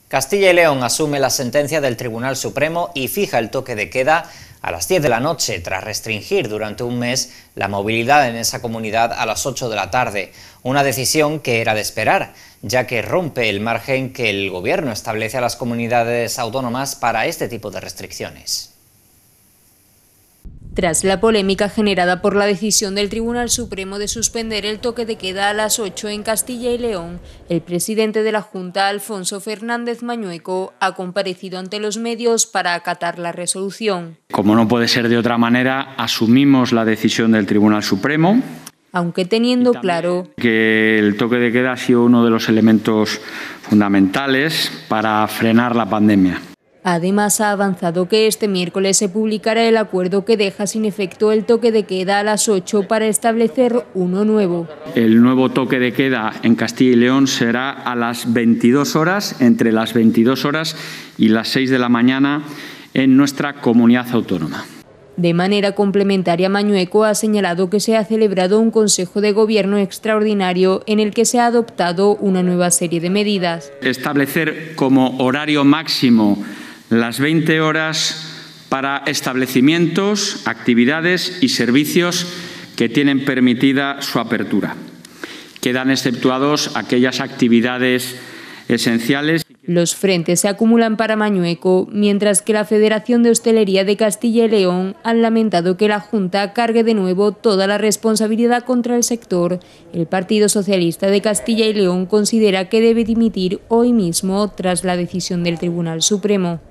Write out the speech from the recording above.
Castilla y León asume la sentencia del Tribunal Supremo y fija el toque de queda a las 10 de la noche, tras restringir durante un mes la movilidad en esa comunidad a las 8 de la tarde. Una decisión que era de esperar, ya que rompe el margen que el Gobierno establece a las comunidades autónomas para este tipo de restricciones. Tras la polémica generada por la decisión del Tribunal Supremo de suspender el toque de queda a las 8 en Castilla y León, el presidente de la Junta, Alfonso Fernández Mañueco, ha comparecido ante los medios para acatar la resolución. Como no puede ser de otra manera, asumimos la decisión del Tribunal Supremo, aunque teniendo claro que el toque de queda ha sido uno de los elementos fundamentales para frenar la pandemia. Además, ha avanzado que este miércoles se publicará el acuerdo que deja sin efecto el toque de queda a las 8 para establecer uno nuevo. El nuevo toque de queda en Castilla y León será a las 22 horas, entre las 22 horas y las 6 de la mañana en nuestra comunidad autónoma. De manera complementaria, Mañueco ha señalado que se ha celebrado un Consejo de Gobierno extraordinario en el que se ha adoptado una nueva serie de medidas. Establecer como horario máximo las 20 horas para establecimientos, actividades y servicios que tienen permitida su apertura. Quedan exceptuados aquellas actividades esenciales. Los frentes se acumulan para Mañueco, mientras que la Federación de Hostelería de Castilla y León han lamentado que la Junta cargue de nuevo toda la responsabilidad contra el sector. El Partido Socialista de Castilla y León considera que debe dimitir hoy mismo tras la decisión del Tribunal Supremo.